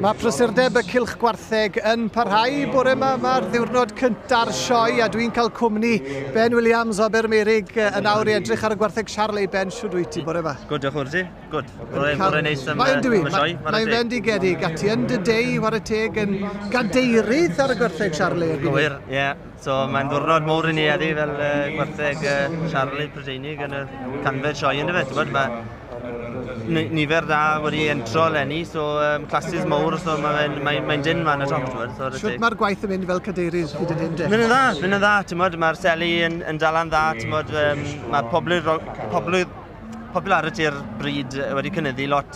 Mae prysurdeb y cylch gwartheg yn parhau bore yma. Mae'r ddiwrnod cynta'r sioe a dwi'n cael cwmni Ben Williams o Abermerig yn awr i edrych ar y gwartheg Charlie. Ben, siwr wyt ti bore yma? Good, diolch wrthi. Good. Bore neis am y sioe. Mae'n fendigedig. A ti yn dy dei war y teg yn gadeirydd ar y gwartheg Charlie. Gywir, ie. So mae'n ddwrnod mowr i ni eddi fel gwartheg Charlie Prydeinig yn y canfed sioe yn y fe. Nifer da wedi entro lenni, so classes mowr, so mae'n dyn ma'n y top. Siwt mae'r gwaith yn mynd fel cadeirydd hyd yn hyn de? Mynd yn dda, mae'r seli yn dalan dda, mae pobl ar y tir bryd wedi cynyddu lot,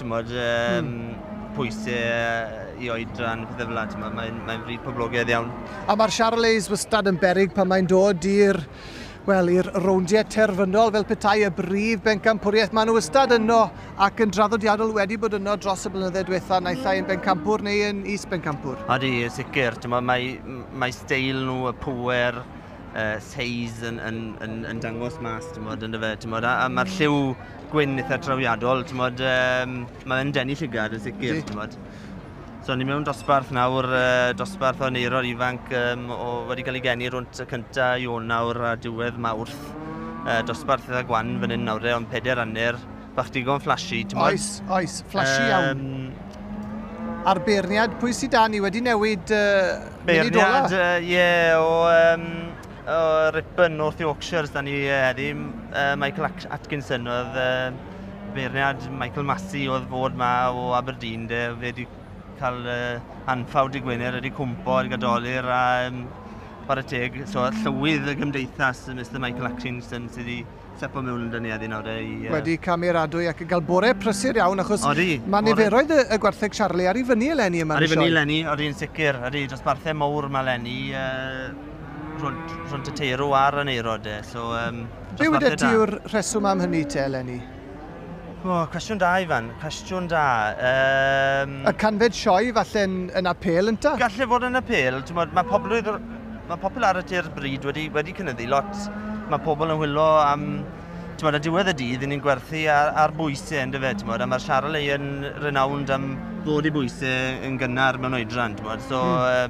pwysau i oedran, pethau fel yna, mae'n bryd poblogaidd iawn. A mae'r Charlies wastad yn beryg pan mae'n dod i'r rowndiau terfynol fel petai y brif bencampwriaeth. Maen nhw wastad yno ac yn draddodiadol wedi bod yno dros y blynyddoedd diwethaf naill ai yn Bencampwr neu yn Is-Bencampwr. Odi, sicr. Mae steil nhw, y pŵer, seis yn dangos mas, yn y fe. A mae'r lliw gwyn eitha trawiadol, mae'n denu llygad yn sicr. So ni mewn dosbarth nawr, dosbarth o neirod ifanc wedi cael ei geni rwynt y cynta Ionawr a diwedd Mawrth. Dosbarth eitha gwan fan hyn nawr, ond 4 anner, bach digon flashy. Oes, flashy iawn. A'r beirniad, pwy sydd da ni wedi newid munud ola? Beirniad, ie, o Ripon, North Yorkshire, da ni heddi. Michael Atkinson oedd beirniad, Michael Massey oedd fod ma o Aberdeen, fe wedi cael anffawd i Gwener, wedi cwmpo, wedi gadoli'r a par y teg. So llywydd y gymdeithas, Mr Michael Atkinson, sydd wedi sepo mewn yn dynnu nawr. Wedi cameradwy ac yn cael bore prysur iawn, achos mae niferoedd y gwartheg Charlie ar ei fyny eleni yma. Ar ei fyny eleni, oeddi'n sicr. Oeddi dosbarthau mowr yma eleni, rhwnt y teirw ar y neirod. Be wedi ti yw'r rheswm am hynny te eleni? Cwestiwn da, Ifan, cwestiwn da. Y canfed sioe falle yn apel yn ta? Galle fod yn apel. Mae pobl ar y tir bryd wedi cynyddu lot. Mae pobl yn hwylo am... A diwedd y dydd, ni'n gwerthu ar bwysau yn dyfed. A mae'r Charlie yn renowned am ddod i bwysau yn gynnar mewn oedran. So,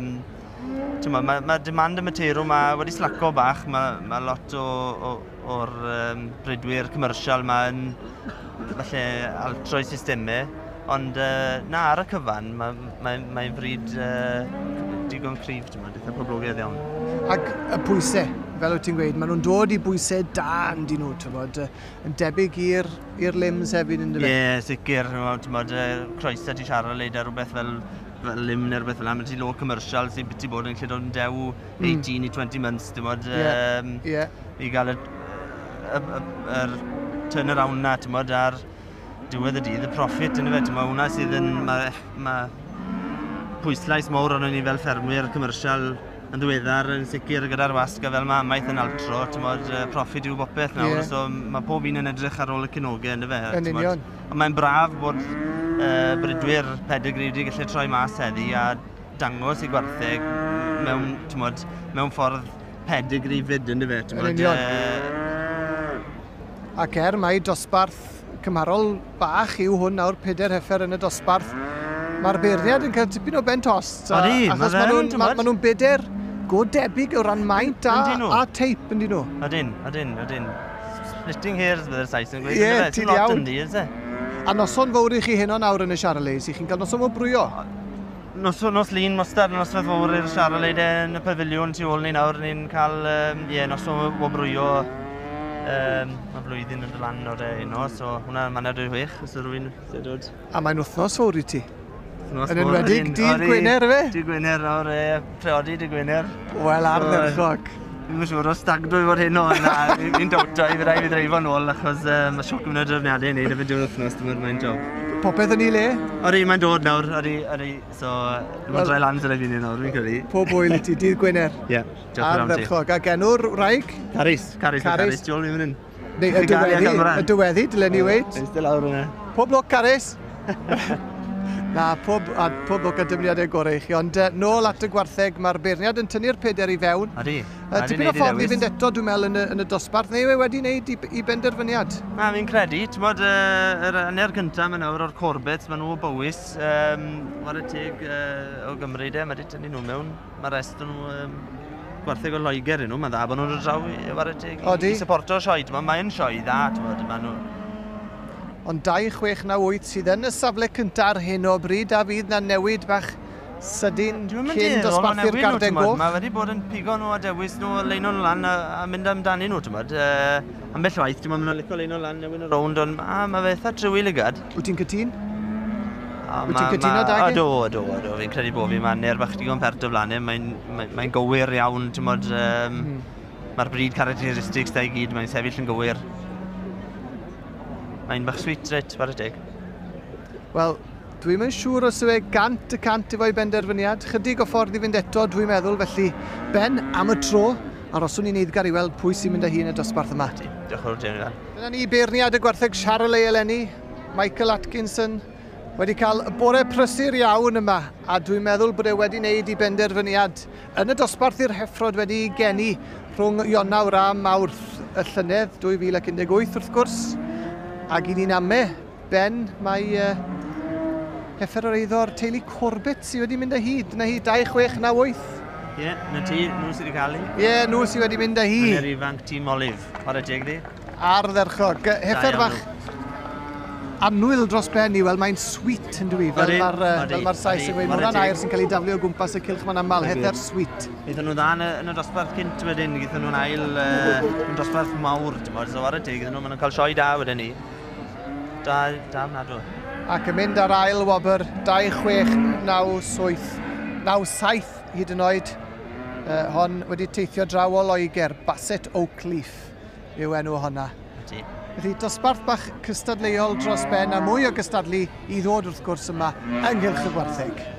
mae demand y materiw wedi slaco bach. Mae lot o'r brydwyr commercial yn falle altroi systemau, ond na ar y cyfan mae'n bryd digon cryf, eitha poblogaidd iawn. Ac y pwysau, fel wyt ti'n gweud, maen nhw'n dod i bwysau da yn dyn nhw, yn debyg i'r limbs hefyd yn dweud? Ie, sicr, croeso ti siarad leid ar rhywbeth fel lim neu rhywbeth fel yna, mae ti lo commercial sy'n byti bod yn lle do'n dew 18 i 20 months, i gael yr turnaround na, ar diwedd y dydd, y profit yn y fe, hwnna sydd yn, mae pwyslais mawr arno ni fel ffermwyr commercial yn ddiweddar yn sicr gyda'r wasg a fel mae amaeth yn altro, profit yw bopeth nawr, so mae pob un yn edrych ar ôl y cynogau yn y fe. Yn union. Ond mae'n braf bod brydwyr pedigree wedi gallu troi mas heddi a dangos i gwartheg mewn ffordd pedigree fyd yn y fe. Yn union. Ac mae dosbarth cymharol bach yw hwn nawr 4 heffer yn y dosbarth. Mae'r beirniad yn cael tipyn o ben tost. Achos maen nhw'n beder go debyg o ran maint a teip yn dyn nhw. Ydyn. Splitting hairs byddai'r Sais yn gweud. Ie, ti'n iawn. A noson fawr i chi heno nawr yn y Charlies, i chi'n cael noson o brwyo? Nos lun mostad, noswaith fawr i'r Charlie yn y pafiliwn tu ôl ni nawr. Ni'n cael noson o brwyo. Mae flwyddyn yn dylan o'r uno, so hwnna mae'n 26, os yw rhywun sy'n dod. A mae'n wythnos fawr i ti? Yn enwedig, dydd Gwener fe? Dydd Gwener o'r priodi, dydd Gwener. Wel, ardderchog. Dwi'n siŵr o stagdwy fod hyn o yna. Fi'n dawta i fyddai fi ddreifo nôl, achos mae sioc yn y drefniadau i wneud efo diwedd wythnos, mae'n job. Popeth yn ei le? Odi, mae'n dod nawr, so dwi'n drai lan sy'n ei fi'n nawr, fi'n credu. Pob wyl i ti, dydd Gwener? Ie, diolch yn am ti. Ardderchog, ac enw'r wraig? Caris, diolch yn mynd. Y dyweddi, dylen ni weid. Eistedd lawr yna. Pob lwc, Caris. Na, pob o gydymniadau gorau i chi, ond nôl at y gwartheg, mae'r beirniad yn tynnu'r peder i fewn. Adi. Tipyn o ffordd i fynd eto, dwi'n meddwl, yn y dosbarth, neu wedi wneud i benderfyniad? Na, fi'n credu. Ti'n bod, yr aner cyntaf mae nawr o'r Corbett, maen nhw o Bowys. War y teg o Gymru de, mae wedi tynnu nhw mewn. Mae rest o'n nhw gwartheg o Loegr nhw, mae'n dda bod nhw'n draw i war y teg i supporto sioed. Mae'n sioed dda, ti'n bod, maen nhw. Ond 2-6-9-8 sydd yn y safle cyntaf ar hyn o bryd, a fydd na newid bach sydyn cyn dosbarthu'r Garden Goch. Mae wedi bod yn pigo nhw a dewis nhw, leino nhw lan a mynd amdani nhw, ti'n bod. Ambell waith, ti'n bod, maen nhw'n licio leino lan, newid y rownd, ond mae fe eitha trywi ligad. Wyt ti'n cytun? Wyt ti'n cytuno Dagi? Do. Fi'n credu bod fi, mae'n ner bach digon pert o flanau, mae'n gywir iawn, ti'n bod. Mae'r bryd characteristics da i gyd, mae'n sefyll yn gywir. Mae'n bach sweet reit, war y teg. Wel, dwi'n mynd siŵr os yw e 100% efo'i benderfyniad. Chydig o ffordd i fynd eto, dwi'n meddwl, felly Ben am y tro. Aroswn i'n eiddgar i weld pwy sy'n mynd â hi yn y dosbarth yma. Diolch yn fawr, Jenny. Dyna ni beirniad y gwartheg Charolais eleni. Michael Atkinson wedi cael y bore prysur iawn yma, a dwi'n meddwl bod e wedi wneud i benderfyniad. Yn y dosbarth i'r heffrod wedi geni rhwng Ionawr a Mawrth y llynedd 2018 wrth gwrs. Ac i ni'n ame, Ben, mae heffer o'r eiddo'r teulu Corbett sydd wedi mynd â hi. Dyna hi 2-6-9-8. Ie, na ti, nhw sydd wedi cael hi. Ie, nhw sydd wedi mynd â hi. Yn yr ifanc tîm Olif, war y teg di. Ardderchog. Heffer bach annwyl dros Ben i, wel mae'n sweet yn dwi, fel mae'r Sais yn gweud. Mae hwnna'n air sy'n cael ei daflu o gwmpas y cylch ma'n aml, heffer sweet. Gaethon nhw dda yn y dosbarth cynt wedyn, gaethon nhw'n ail yn dosbarth mawr, so war y teg, gaethon nhw'n cael sioi da wedyn ni. Da ofnadw. Ac yn mynd ar ail wobr 2-6-9-7 hyd yn oed. Hon wedi teithio draw o Loegr, Basset Oakleaf yw enw honna. Felly dosbarth bach cystadleuol dros Ben a mwy o gystadlu i ddod wrth gwrs yma ynghylch y gwartheg.